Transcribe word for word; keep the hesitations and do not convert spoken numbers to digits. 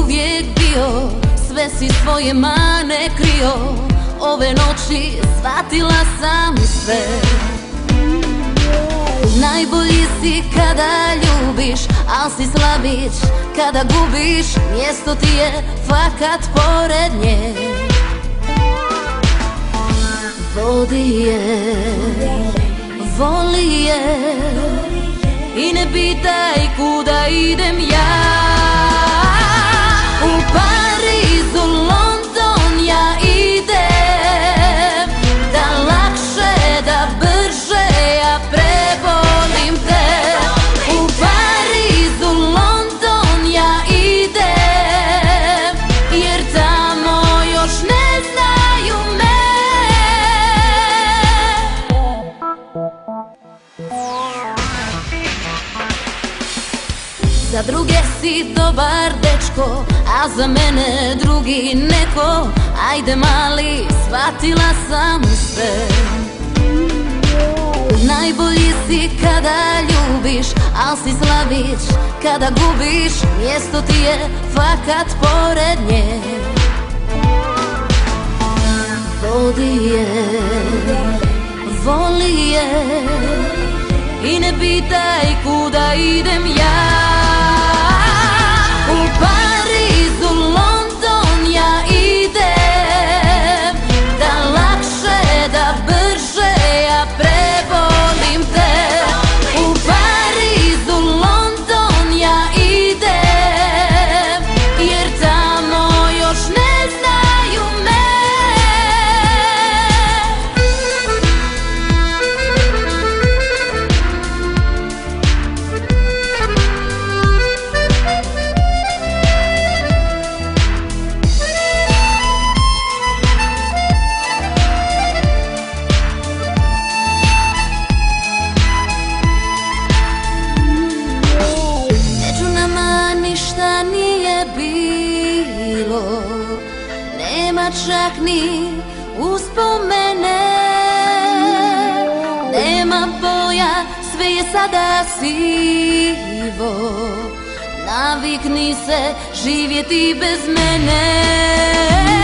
uvijek bio, sve si svoje mane krio. Ove noći shvatila sam sve. Najbolji si kada ljubiš, al si slabić kada gubiš. Mjesto ti je fakat pored nje. Vodi je, voli je i ne pitaj kuda idem ja. U Parizu, London ja idem, da lakše, da brže ja prebolim te. U Parizu, London ja idem, jer tamo još ne znaju me. Za druge si dobar dečko, a za mene drugi neko. Ajde mali, shvatila sam sve. Najbolji si kada ljubiš, al si slabić kada gubiš. Mjesto ti je fakat pored nje. Vodi je, voli je i ne pitaj kuda idem ja. U Parizu, London ja idem, da lakše, da brže ja prebolim te. U Parizu, London ja idem, jer tamo još ne znaju me. Nije bilo, nema čak ni uspomene. Nema boja, sve je sada sivo. Navikni se živjeti bez mene.